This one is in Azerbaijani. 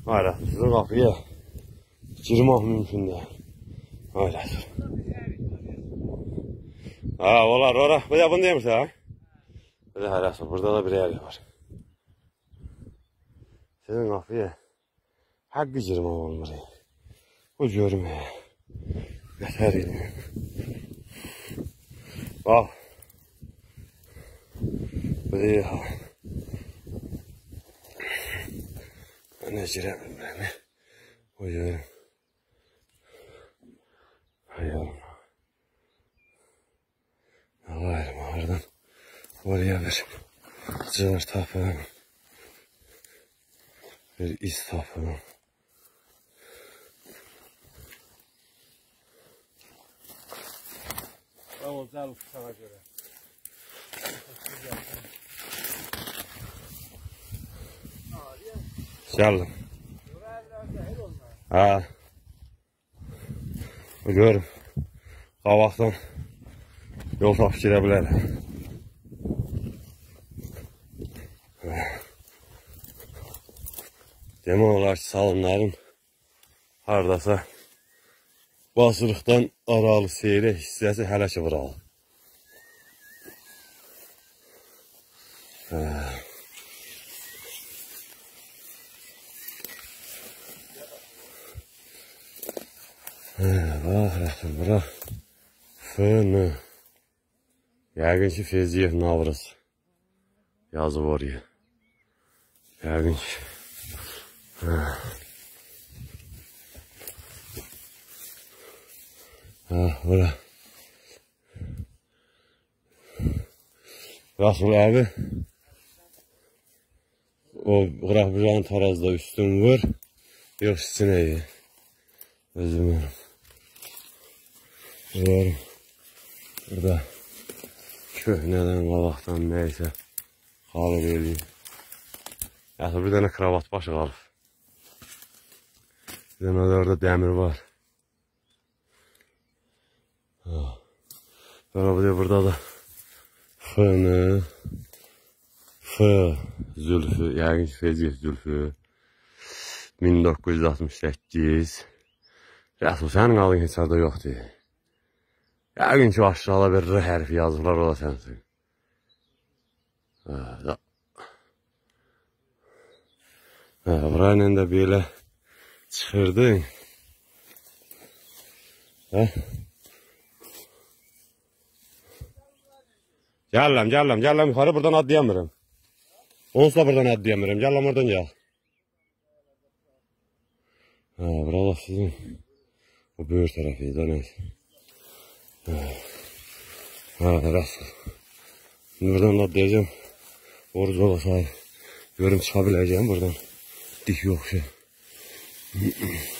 Hayır, sizin kapıya girmek mümkün değil. Hayır. Ha, olar, ora. Bu da bunu demiş ha. Bir de hayır, burada da bir yer var. Sizin kapıya hakkı girmek olmaz. Bu görmeye. Yeter yine. Bak. Bu da iyi ha. Ne giremem ben. Uyuyorum. Hayalım. Alayım oradan. Oraya bir cığır tapalım. Bir iz tapalım. Tamam, güzel sana göre. Geldim. Ha. Görüm. Kavaktan yol tapıb girə bilərəm. Demək olar ki, salımların haradasa basırıqdan aralı seyrək hissəsi hələ ki vuralı. Bax, rəxtim, bura F.N. Yəqin ki, Fezziyev Navruz yazıb oraya. Yəqin ki. Bura. Rasul abi o qıraq-bucağın tarazda üstün vur. Yox, içinə iyi. Özüm verim. Görürüm. Burada köhnədən, qavaqdan neysə qalıb eləyim. Yaxşı, bir dənə kravat başı qalıb. Bir dənə də orada dəmir var. Burada da F.N. F. Zülfü, yəqin ki, Fezziyev Zülfü. 1968. Rəsul, sənin qalın heç arada yoxdur. Yəqin ki, aşağıda bir R hərfi yazıblar, o da sənsin. Burayla da belə çıxırdın. Gələm, yuxarı buradan adlayamıram. Onsuz da buradan adlayamıram, gələm oradan gəl. Burada sizin o böyür tərəfiydi, neyse. Rəsul. Buradan adlayacağım. Oruc olasa görüm çıxa biləcəyim buradan. Dik yox şey.